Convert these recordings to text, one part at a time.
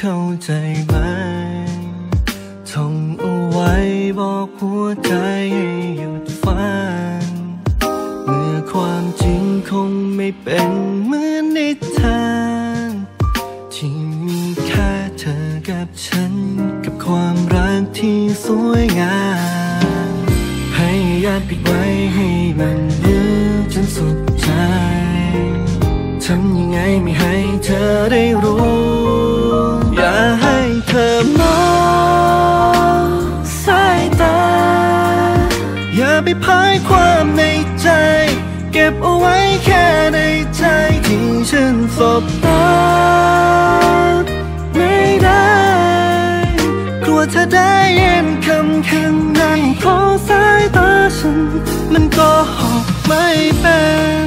เข้าใจไหมท่องเอาไว้บอกหัวใจให้หยุดฝันเมื่อความจริงคงไม่เป็นเหมือนนิทานที่มีแค่เธอกับฉันกับความรักที่สวยงามให้ยัดปิดไว้ให้มันยืดจนสุดใจทำยังไงไม่ให้เธอได้รู้อย่าให้เธอมองสายตาอย่าไปพายความในใจเก็บเอาไว้แค่ในใจที่ฉันสบตาไม่ได้กลัวเธอได้ยินคำข้างในเพราะสายตาฉันมันก็หอกไม่เป็น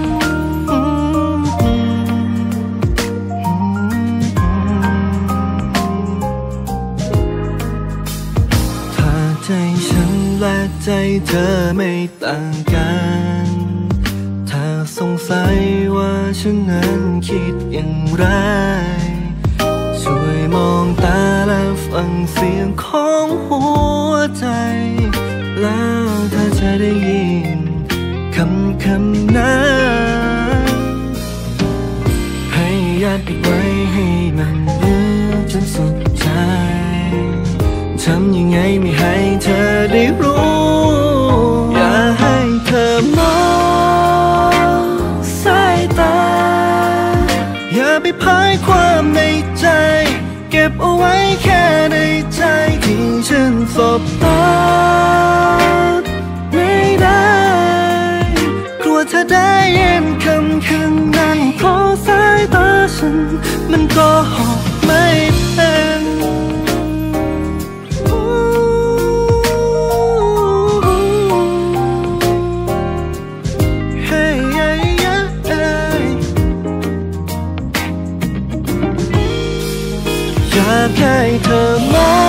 ใจฉันและใจเธอไม่ต่างกันถ้าสงสัยว่าฉันนั้นคิดอย่างไรช่วยมองตาและฟังเสียงของหัวใจแล้วเธอจะได้ยินคำนั้นให้ยัดปิดไว้ให้มันยืดจนสุดใจทำยังไงไม่ให้เธอได้รู้อย่าให้เธอมองสายตาอย่าไปพายความในใจเก็บเอาไว้แค่ในใจที่ฉันสบตาไม่ได้กลัวเธอได้ยินคำข้างในเพราะสายตาฉันมันก็หอกไม่เป็นอยากให้เธอมอง